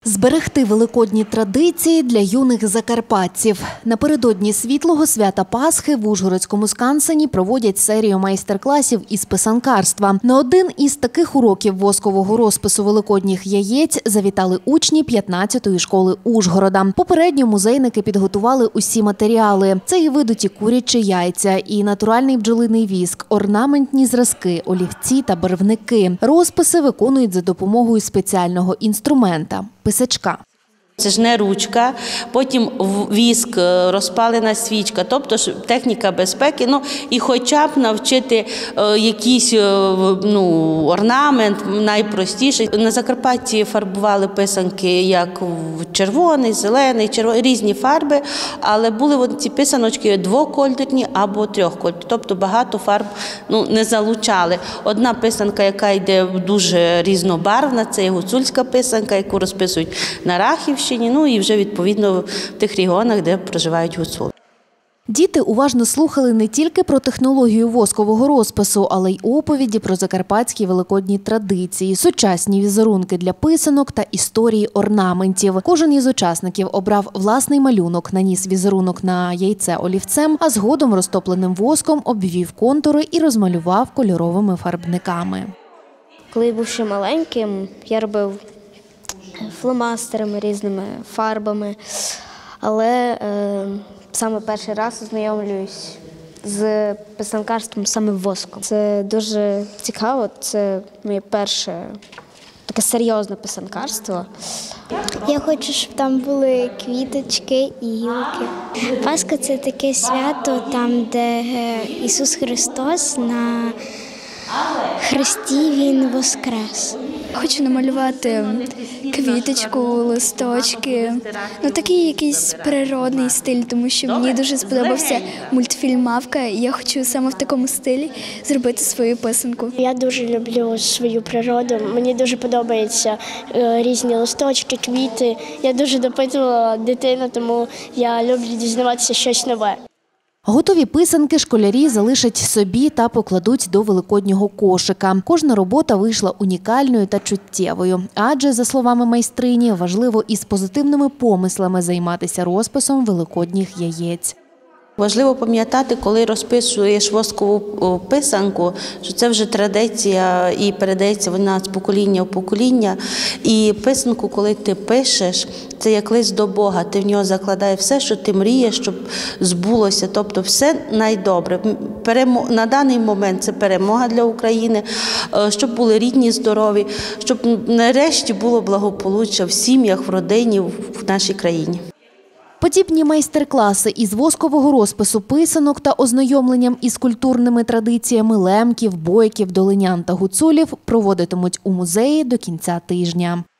Зберегти великодні традиції для юних закарпатців. Напередодні світлого свята Пасхи в Ужгородському скансені проводять серію майстер-класів із писанкарства. На один із таких уроків воскового розпису великодніх яєць завітали учні 15-ї школи Ужгорода. Попередньо музейники підготували усі матеріали. Це і видуті курячі яйця, і натуральний бджолиний віск, орнаментні зразки, олівці та барвники. Розписи виконують за допомогою спеціального інструмента – писачка. Це ж не ручка, потім віск, розпалена свічка, тобто техніка безпеки, і хоча б навчити якийсь орнамент найпростіший. На Закарпатті фарбували писанки як червоний, зелений, різні фарби, але були ці писаночки двокольорні або трьохкольорні, тобто багато фарб не залучали. Одна писанка, яка йде дуже різнобарвна, це гуцульська писанка, яку розписують на Рахівщині, і вже відповідно в тих регіонах, де проживають гуцули. Діти уважно слухали не тільки про технологію воскового розпису, але й оповіді про закарпатські великодні традиції, сучасні візерунки для писанок та історії орнаментів. Кожен із учасників обрав власний малюнок, наніс візерунок на яйце олівцем, а згодом розтопленим воском обвів контури і розмалював кольоровими фарбниками. Коли я був ще маленьким, я робив фломастерами, різними фарбами, але саме перший раз ознайомлююсь з писанкарством саме воском. Це дуже цікаво, це моє перше таке серйозне писанкарство. Я хочу, щоб там були квіточки і гілки. Пасха – це таке свято, там, де Ісус Христос на хресті Він воскрес. Хочу намалювати квіточку, листочки, такий якийсь природний стиль, тому що мені дуже сподобався мультфільм «Мавка», і я хочу саме в такому стилі зробити свою писанку. Я дуже люблю свою природу, мені дуже подобаються різні листочки, квіти. Я дуже допитувала дитину, тому я люблю дізнаватися щось нове. Готові писанки школярі залишать собі та покладуть до великоднього кошика. Кожна робота вийшла унікальною та чуттєвою. Адже, за словами майстрині, важливо із позитивними помислами займатися розписом великодніх яєць. Важливо пам'ятати, коли розписуєш воскову писанку, що це вже традиція і передається вона з покоління в покоління. І писанку, коли ти пишеш, це як лист до Бога. Ти в нього закладаєш все, що ти мрієш, щоб збулося. Тобто все найдобре. На даний момент це перемога для України, щоб були рідні здорові, щоб нарешті було благополуччя в сім'ях, в родині, в нашій країні. Подібні майстер-класи із воскового розпису писанок та ознайомленням із культурними традиціями лемків, бойків, долинян та гуцулів проводитимуть у музеї до кінця тижня.